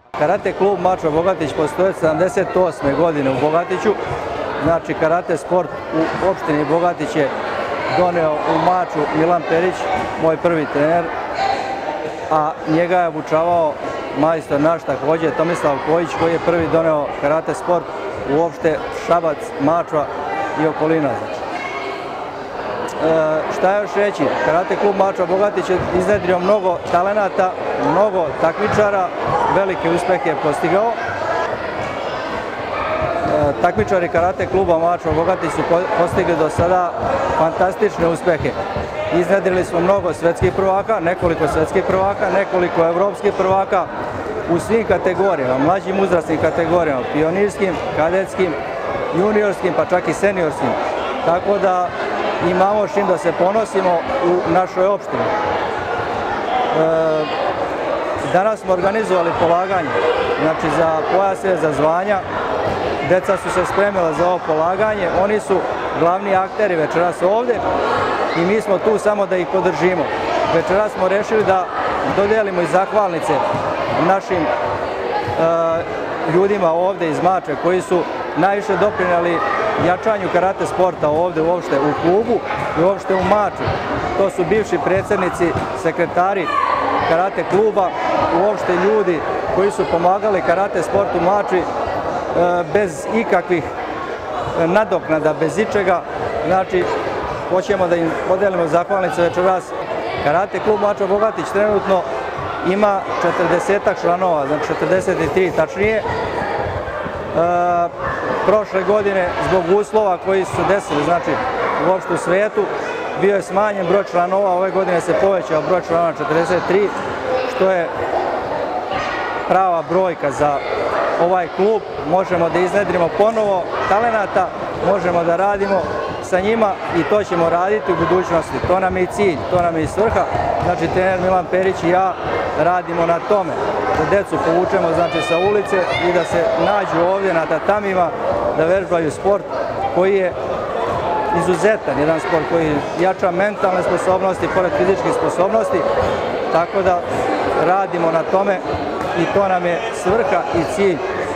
Karate klub Mačva Bogatić postoji od 78. godine u Bogatiću. Znači, karate sport u opštini Bogatić je doneo u Mačvu Milan Perić, moj prvi trener, a njega je obučavao majstor naš također Tomislav Kojić, koji je prvi doneo karate sport uopšte Šabac, Mačva i okolina. Šta još reći? Karate klub Mačva Bogatić je iznedrio mnogo talenata, mnogo takmičara, velike uspehe je postigao. Takmičari karate kluba Mačva Bogatić su postigli do sada fantastične uspehe. Iznedrili smo mnogo svetskih prvaka, nekoliko svetskih prvaka, nekoliko evropskih prvaka u svim kategorijama, mlađim uzrasnim kategorijama, pionirskim, kadetskim, juniorskim, pa čak i seniorskim. Tako da imamo s čim da se ponosimo u našoj opštini. Danas smo organizovali polaganje, znači za pojase, za zvanja. Deca su se spremila za ovo polaganje, oni su glavni akteri večeras ovde i mi smo tu samo da ih podržimo. Večeras smo rešili da dodelimo i zahvalnice našim ljudima ovde iz Mačve koji su najviše doprinijeli jačanju karate sporta ovde uopšte u klubu i uopšte u Mačvi. To su bivši predsjednici, sekretari karate kluba, uopšte ljudi koji su pomagali karate sportu u Mačvi bez ikakvih nadoknada, bez ičega. Znači, hoćemo da im podelimo zahvalnice večeras. Karate klub Mačva Bogatić trenutno ima 40-ak članova, znači 43 tačnije. Prošle godine, zbog uslova koji su desili, znači uopšte u svetu, bio je smanjen broj članova, ove godine se povećao broj članova 43, što je prava brojka za ovaj klub. Možemo da iznedrimo ponovo talenata, možemo da radimo sa njima i to ćemo raditi u budućnosti. To nam je i cilj, to nam je i svrha. Znači, trener Milan Perić i ja radimo na tome, da decu povučemo znači sa ulice i da se nađu ovdje na tatamima, da vežbaju sport koji je izuzetan, jedan sport koji jača mentalne sposobnosti pored fizičkih sposobnosti, tako da radimo na tome i to nam je svrha i cilj.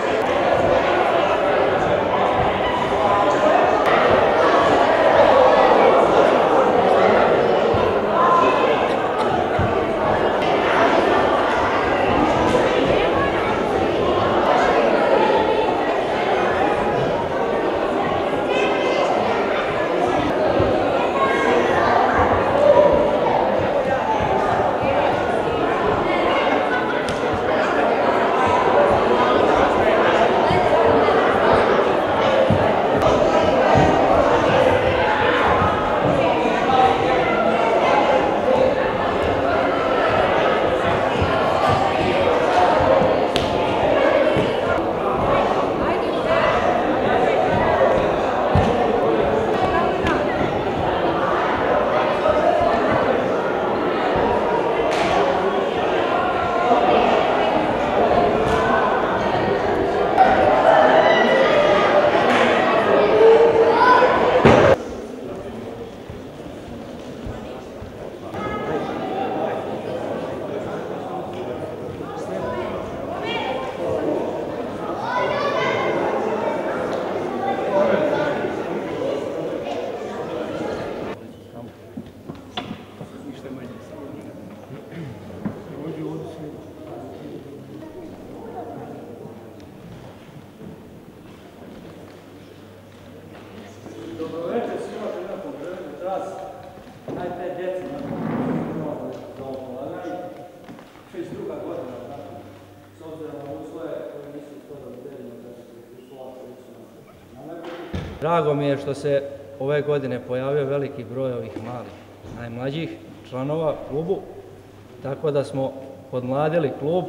Dobroveče svima koji imamo želim večeras. Najpre djeci za ovo polaganje. Već druga godina, s obzirom na uslove koji nisu to da udelimo uslova koji su nametili. Drago mi je što se ove godine pojavio veliki broj ovih malih, najmlađih članova klubu, tako da smo podmladili klub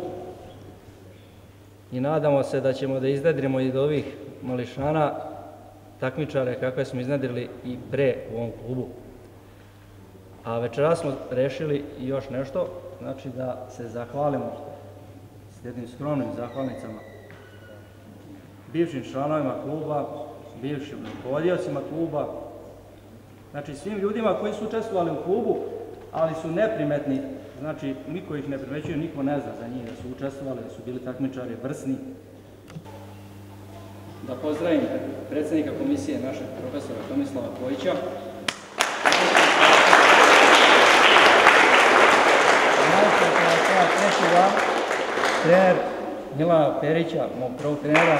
i nadamo se da ćemo da iznedrimo i do ovih mališana takmičare kakve smo iznedrili i pre u ovom klubu. A večeras smo rešili i još nešto, znači da se zahvalimo s jednim skromnim zahvalnicama bivšim članovima kluba, bivšim rukovodiocima kluba, znači svim ljudima koji su učestvovali u klubu, ali su neprimetni Znači, niko ih ne primećuje, niko ne zna za njih da su učestvovali, da su bili takmičari vrsni. Da pozdravim predsjednika komisije, našeg profesora Tomislava Kojića. Trener Milana Perića, mog prvog trenera,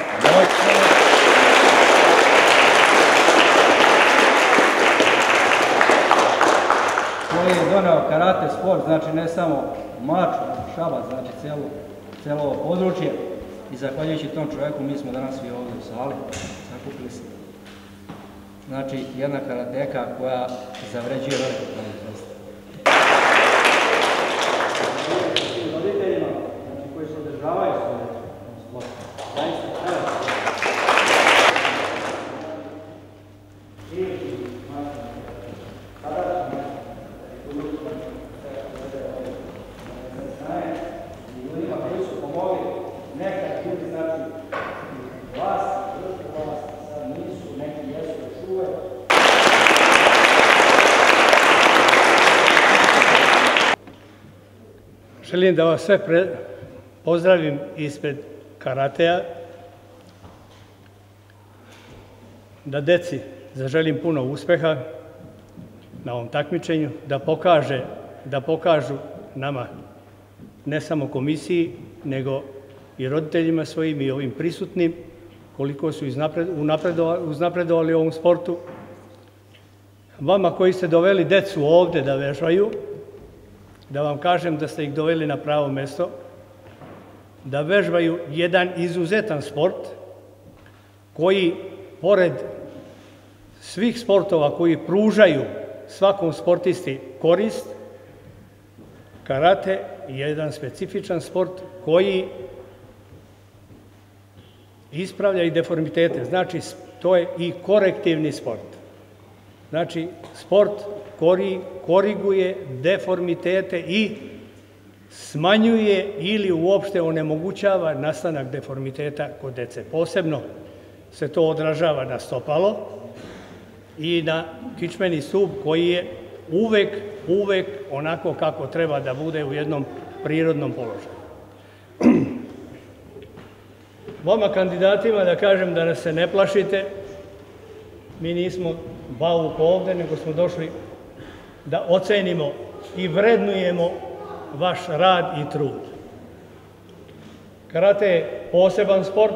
koji je doneo karate sport, znači ne samo Mačvu, Šabac, znači cijelo ovo područje. I zahvaljujući tom čovjeku mi smo danas svi ovdje u sali, sakupili se. Znači jedna karateka koja zavređuje veliko kvalitetnost. Roditeljima, znači koji se održavaju svoje sporta, zaista želim da vas sve pozdravim ispred karatea, da deci zaželim puno uspeha na ovom takmičenju, da pokažu nama, ne samo komisiji, nego i roditeljima svojim i ovim prisutnim, koliko su uznapredovali u ovom sportu. Vama koji ste doveli decu ovde da vežbaju, da vam kažem da ste ih doveli na pravo mesto, da vežbaju jedan izuzetan sport koji, pored svih sportova koji pružaju svakom sportisti korist, karate je jedan specifičan sport koji ispravlja i deformitete. Znači, to je i korektivni sport. Znači, sport koriguje deformitete i smanjuje ili uopšte onemogućava nastanak deformiteta kod dece. Posebno se to odražava na stopalo i na kičmeni stub koji je uvek onako kako treba da bude u jednom prirodnom položaju. Vama kandidatima da kažem da nas se ne plašite, mi nismo bauk ovde, nego smo došli da ocenimo i vrednujemo vaš rad i trud. Karate je poseban sport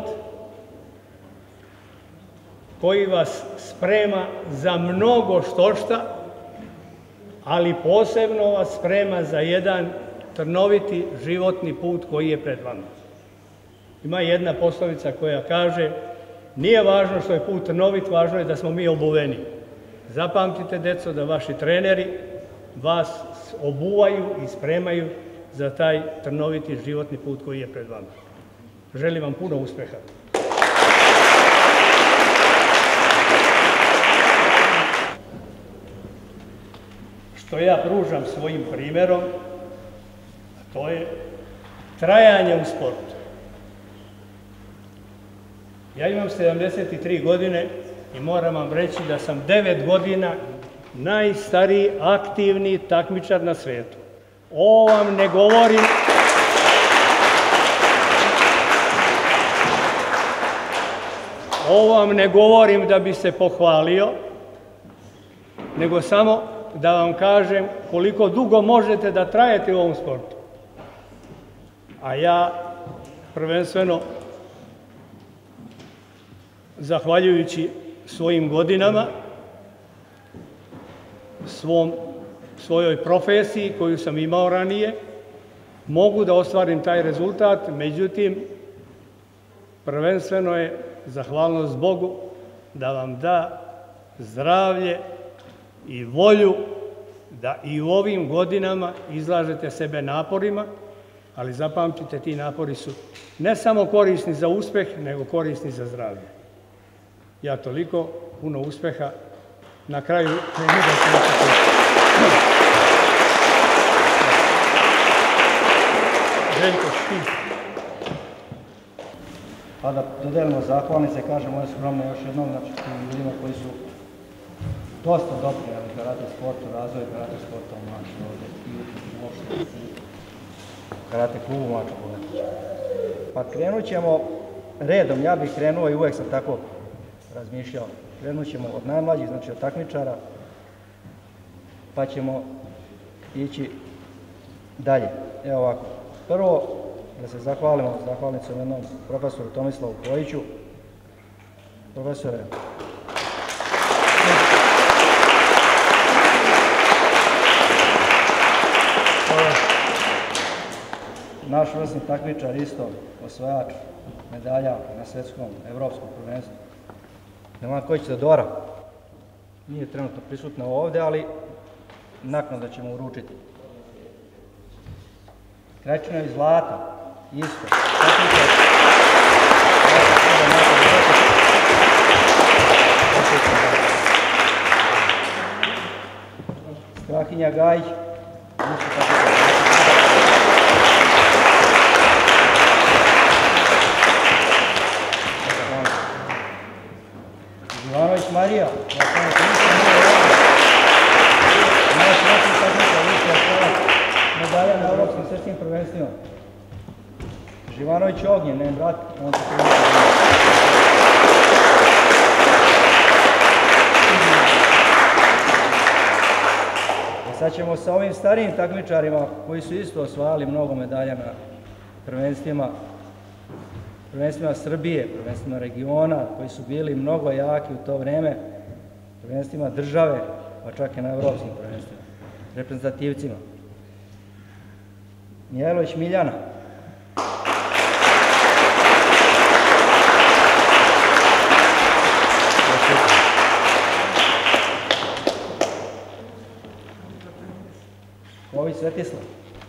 koji vas sprema za mnogo štošta, ali posebno vas sprema za jedan trnoviti životni put koji je pred vama. Ima jedna poslovica koja kaže: nije važno što je put trnovit, važno je da smo mi obuveni. Zapamtite, deco, da vaši treneri vas obuvaju i spremaju za taj trnoviti životni put koji je pred vama. Želim vam puno uspeha. Što ja pružam svojim primjerom, a to je trajanje u sportu. Ja imam 73 godine i moram vam reći da sam 9 godina najstariji aktivni takmičar na svetu. Ovo vam ne govorim da bi se pohvalio, nego samo da vam kažem koliko dugo možete da trajete u ovom sportu. A ja prvenstveno, zahvaljujući svojim godinama, svojoj profesiji koju sam imao ranije, mogu da ostvarim taj rezultat, međutim, prvenstveno je zahvalnost Bogu da vam da zdravlje i volju da i u ovim godinama izlažete sebe naporima, ali zapamtite, ti napori su ne samo korisni za uspeh, nego korisni za zdravlje. Ja toliko, puno uspeha. Na kraju pa da dodelimo zahvalnice, kažemo ove skromne još jednom, znači tim ljudima koji su dosta doprinijeli karate sportu, razvoju karate sporta u našoj ovdje i uopšte. karate klubu Mača Bogatić. Pa krenut ćemo redom, ja bih krenuo i uvek sam tako razmišljao. Krenut ćemo od najmlađih, znači od takmičara, pa ćemo ići dalje. Evo ovako, prvo da se zahvalim se jednom profesoru Tomislavu Kojiću. Profesore, naš vrsni takmičar isto, osvajač medalja na svetskom, evropskom prvenstvu. Milan Kojić Teodora, nije trenutno prisutna ovde, ali naknadno ćemo uručiti. Krečinović Zlata, isto, takmičar. Strahinja Gajić, isto takmičar. Ivanović Marija, medalja na evropskim svetskim prvenstvima. Živanović Ognjen, njen brat, on se sad ćemo sa ovim starijim takmičarima koji su isto osvajali mnogo medalja na prvenstvima Srbije, prvenstvima regiona, koji su bili mnogo jaki u to vreme, prvenstvima države, pa čak i na evropskim prvenstvima, reprezentativcima. Mijajlović Miljana. Ković Svetislav.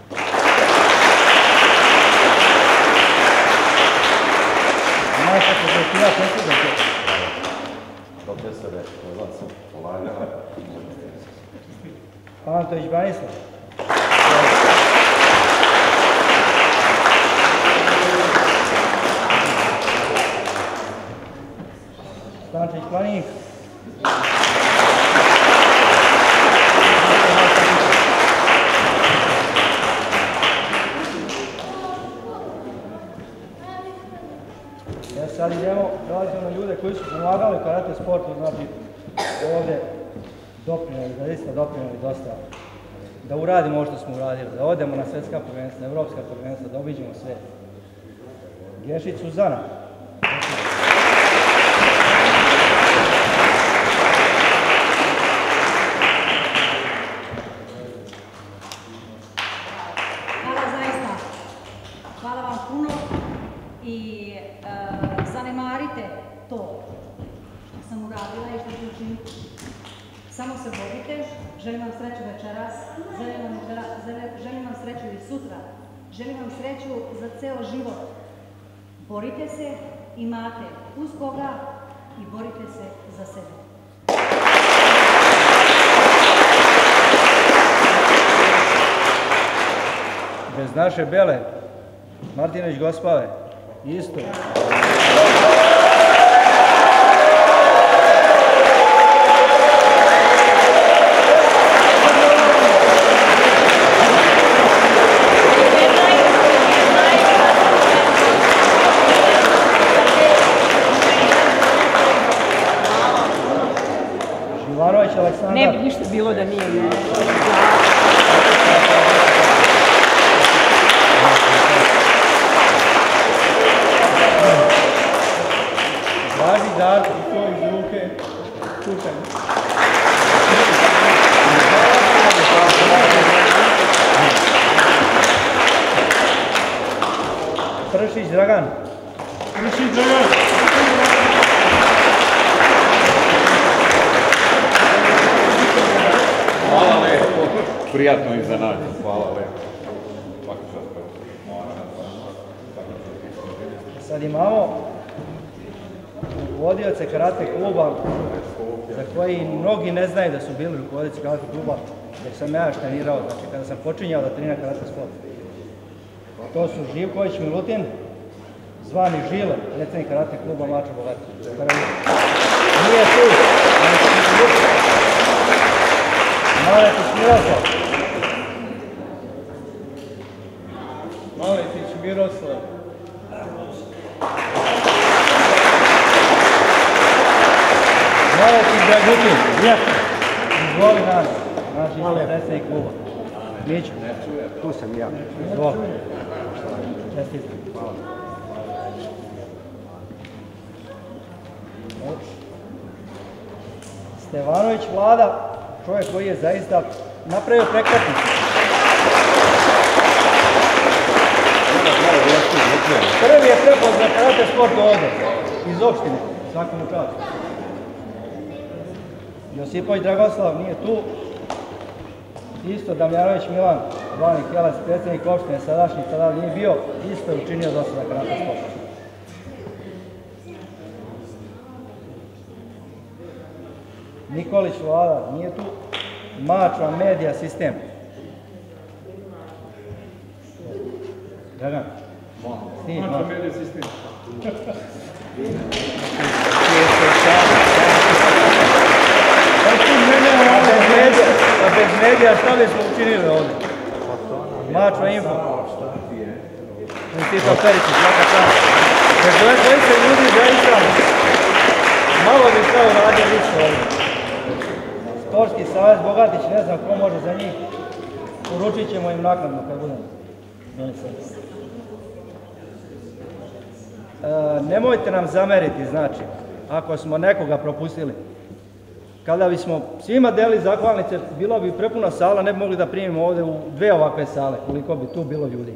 Profesore, pozvan sam polagala. Antović Branislav. Stančić Planik. Sad idemo, prelazimo na ljude koji su pomagali karate sportu, znači ovde doprinjali dosta, da uradimo ovo što smo uradili, da odemo na svetska prvenstva, evropska prvenstva, da obiđemo sve. Gešić Suzana. Hvala zaista. Hvala vam puno i zanemarite to što sam uradila i što ću učiniti. Samo se borite, želim vam sreću večeras, želim vam sreću i sutra, želim vam sreću za ceo život. Borite se, imate uz koga i borite se za sebe. Bez naše Bele, Martinović Gospave, isto. Živanović Aleksandar. Ne bi ništa bilo da nije ne. Važi Darko, to iz ruke, čukaj. Pršić Dragan. Pršić Dragan. Hvala lepo, prijatno iznenađen, hvala lepo. Sad imamo rukovodioce karate kluba, za koji mnogi ne znaju da su bili rukovodioci karate kluba, jer sam ja trenirao, znači kada sam počinjao da treniram karate sport. To su Živković Milutin, zvani Žile, predsjednik karate kluba Mača Bogatić. Nije tu, ali sam Milutin. Maletić Miroslav. Dragutin, izvoli nas, naš predsjednik kluba. Miću, tu sam ja. Izvoli. Čestitam. Hvala. Stevanović Vlada, čovjek koji je zaista napravio prekretnicu. Prvi je prepoznat karate sport ovdje, iz opštine, svakom času. Josipović Dragoslav nije tu. Isto Damjanović Milan, glavni Kjelac, predsjednik opštine, sadašnji, tada nije bio, isto je učinio do sada karate sport. Nikolić Vlada nije tu. Mačva Medija Sistem. Dragan. Mačva Medija Sistem. A bez medija šta bi smo učinili ovdje? Mačva Info. Institut Peričić, svaka čast. Bez dvojice ljudi zaista malo bi kao radio više ovdje. Sportski savez Bogatić, ne znam ko može za njih, poručit ćemo im naknadno kad budemo doneseni. Nemojte nam zameriti, znači, ako smo nekoga propustili. Kada bismo svima deli zahvalnice, bila bi prepuna sala, ne bi mogli da primimo ovdje u 2 ovakve sale, koliko bi tu bilo ljudi.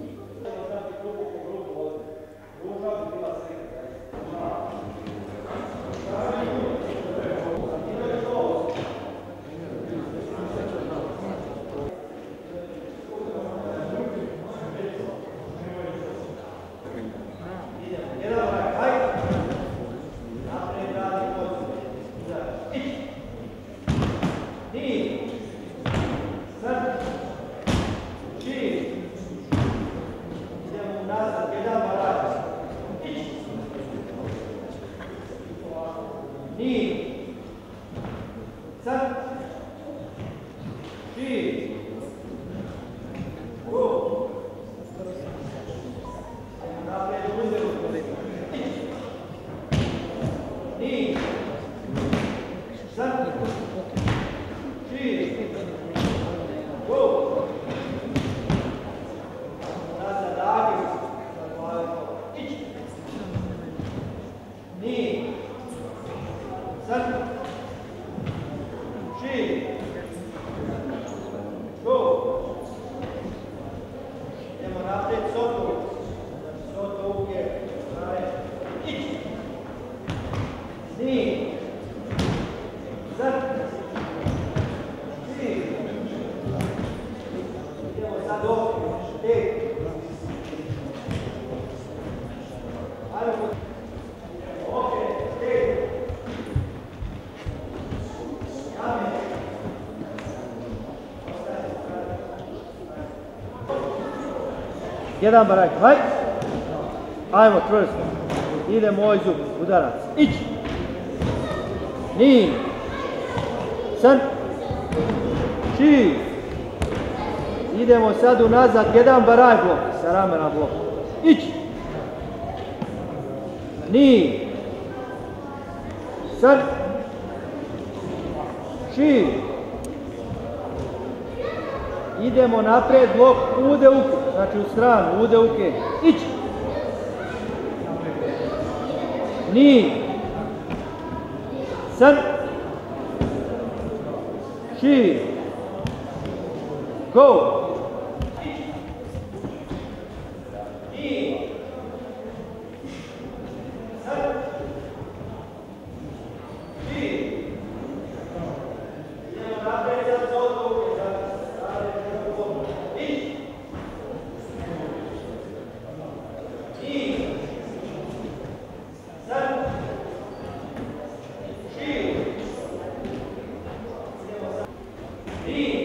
Jedan barak, haj! Ajmo, čvrsto. Ide moj zub, udarac. Ić! Ni! San! Či! Idemo sad unazad, jedan baraj blok, sa ramena blok. Ić! Ni! San! Či! Idemo napred, blok, ude uke, znači u stranu, ude uke. Ić! Ni! San! Či! Go! Ni!